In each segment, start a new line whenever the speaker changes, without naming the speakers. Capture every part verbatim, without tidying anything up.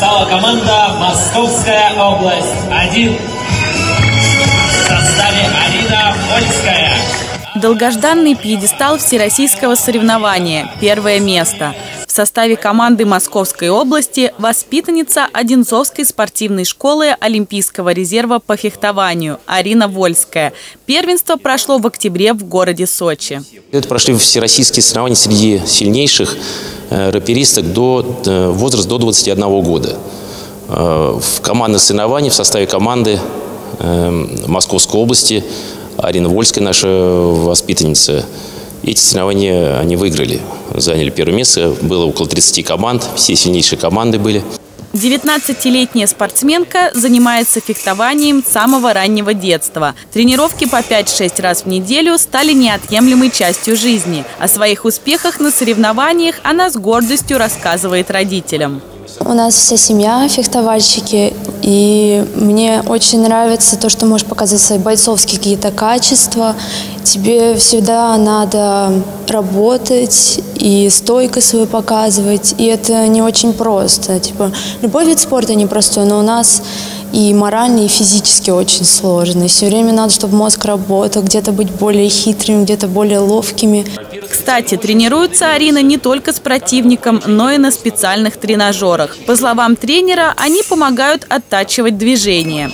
стала команда «Московская область-один». В составе Арина Вольская.
Долгожданный пьедестал всероссийского соревнования. Первое место. В составе команды Московской области воспитанница Одинцовской спортивной школы Олимпийского резерва по фехтованию Арина Вольская. Первенство прошло в октябре в городе Сочи.
Это прошли всероссийские соревнования среди сильнейших раперисток до возраста до двадцати одного года. В командных соревнованиях в составе команды Московской области Арина Вольская, наша воспитанница, эти соревнования они выиграли, заняли первое место. Было около тридцати команд, все сильнейшие команды были.
девятнадцатилетняя спортсменка занимается фехтованием с самого раннего детства. Тренировки по пять-шесть раз в неделю стали неотъемлемой частью жизни. О своих успехах на соревнованиях она с гордостью рассказывает родителям.
У нас вся семья фехтовальщики, и мне очень нравится то, что можешь показать свои бойцовские какие-то качества. Тебе всегда надо работать и стойкость свою показывать, и это не очень просто. Типа, любой вид спорта непростой, но у нас и морально, и физически очень сложно. И все время надо, чтобы мозг работал, где-то быть более хитрыми, где-то более ловкими.
Кстати, тренируется Арина не только с противником, но и на специальных тренажерах. По словам тренера, они помогают оттачивать движение.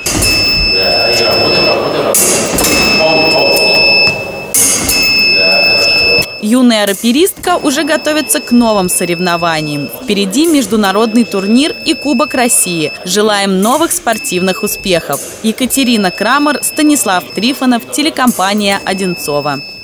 Юная раперистка уже готовится к новым соревнованиям. Впереди международный турнир и Кубок России. Желаем новых спортивных успехов. Екатерина Крамер, Станислав Трифонов, телекомпания «Одинцово».